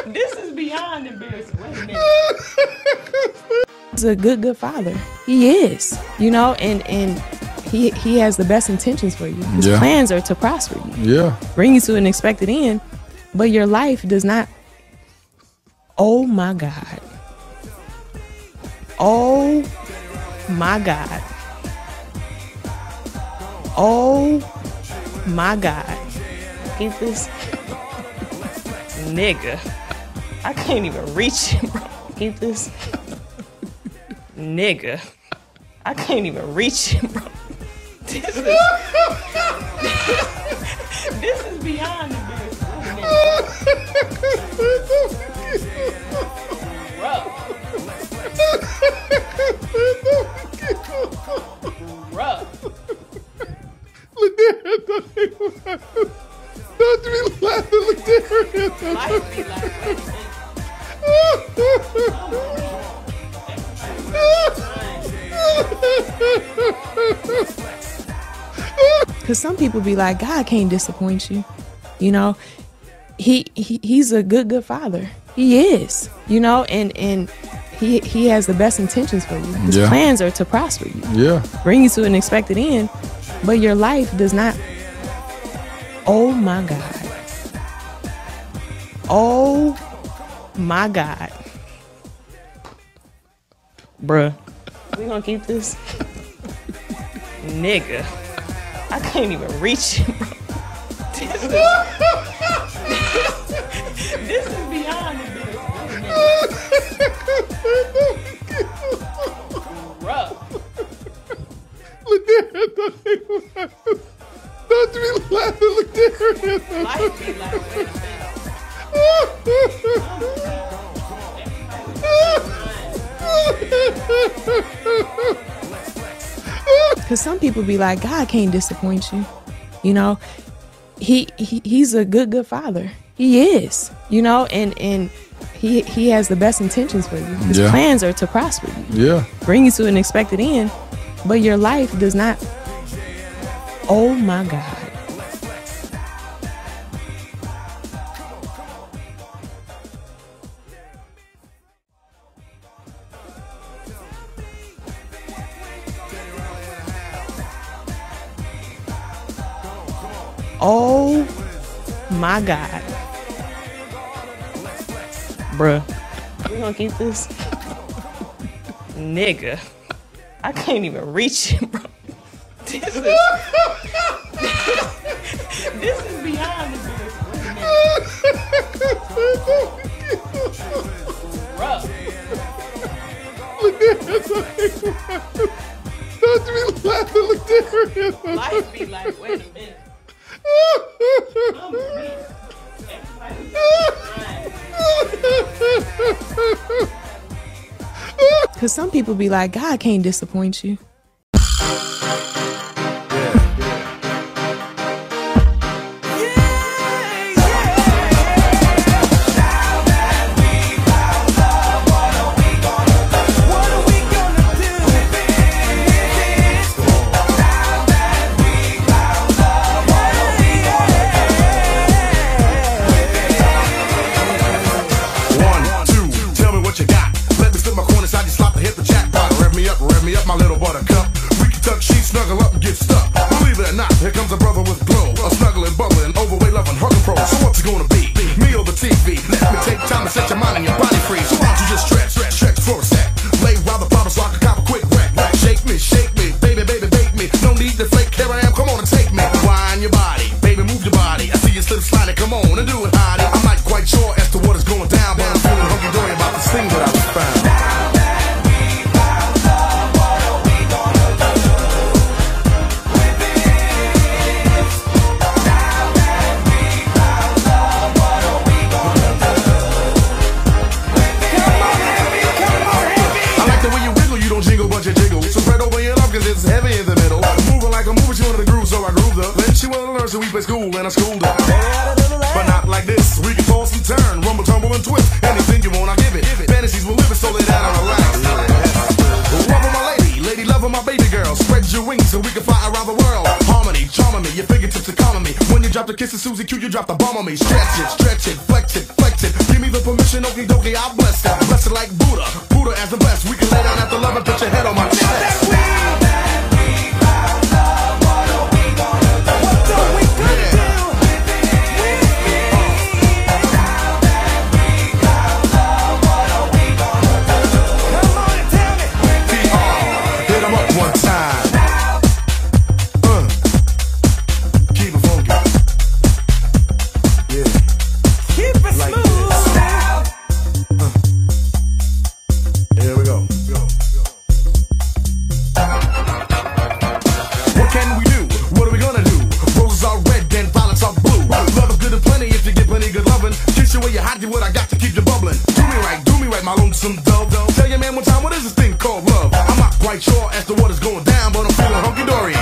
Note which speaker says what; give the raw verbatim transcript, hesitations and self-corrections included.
Speaker 1: This is beyond embarrassing. Wait a minute.
Speaker 2: He's a good, good father. He is, you know, and and he he has the best intentions for you. His
Speaker 3: Yeah.
Speaker 2: plans are to prosper you,
Speaker 3: Yeah.
Speaker 2: bring you to an expected end, but your life does not. Oh my God. Oh my God. Oh my God. Get this nigga. I can't even reach him, bro. Get this nigga. I can't even reach him, bro. This is, this is beyond embarrassing. Bro. Bro.
Speaker 3: Look there. Don't be laughing. Look there.
Speaker 1: Life be like
Speaker 2: Because some people be like, God can't disappoint you. You know, he, he he's a good, good father. He is, you know, and, and he he has the best intentions for you. His
Speaker 3: Yeah.
Speaker 2: plans are to prosper you,
Speaker 3: Yeah.
Speaker 2: bring you to an expected end, but your life does not. Oh my God. Oh my God. Bruh. We gonna keep this nigga. I can't even reach him, bro. This is, this is beyond embarrassing. Bro.
Speaker 3: Look there. Don't be laughing. Look there.
Speaker 1: Life be like, wait a minute.
Speaker 2: Because some people be like, God can't disappoint you. You know, he, he he's a good, good father. He is, you know, and, and he he has the best intentions for you. His
Speaker 3: Yeah.
Speaker 2: plans are to prosper you,
Speaker 3: Yeah.
Speaker 2: bring you to an expected end, but your life does not. Oh my God. Oh my God. Bruh. We gonna keep this nigga. I can't even reach him, bro. This is, this is beyond embarrassing. Bro.
Speaker 3: Look there. Don't be laughing. Look there.
Speaker 1: Life be like, wait a minute.
Speaker 2: Because some people be like, God can't disappoint you.
Speaker 4: Me up, my little buttercup. We can tuck sheets, snuggle up, and get stuck. Believe it or not, here comes a brother with glow. A snuggling, bubbling, overweight, loving, hugging pro. So what's it gonna be? Me or the T V? Let me take time to set your mind and your body free. So why don't you just stretch, stretch, stretch for a sec? Lay while the powder so I can cop a quick wreck. Shake me, shake me, baby, baby, bake me. No need to fake, here I am, come on and take me. Wind your body, baby, move your body. I see you slip sliding, come on and do it, hottie. I'm not quite sure as to what is going down, but I'm feeling hunky-dory about this thing that I just found. It's heavy in the middle. Moving like a movie, she wanted to groove, so I grooved her. Then she wanted to learn, so we play school, and I schooled her. But not like this. We can toss and turn, rumble, tumble, and twist. Anything you want, I give it. Fantasies will live it, so lay down and relax. Rubber my lady, lady lover my baby girl. Spread your wings so we can fly around the world. Harmony, charming me, your fingertips are calming me. When you drop the kiss of Susie Q, you drop the bomb on me. Stretch it, stretch it, flex it, flex it. Give me the permission, okie dokie, I'll bless it. Bless it like Buddha, Buddha as the best. We can lay down after love and put your head on my chest. What I got to keep you bubbling. Do me right, do me right, my lonesome dove. Tell your man one time, what is this thing called love? I'm not quite sure as to what is going down, but I'm feeling hunky-dory.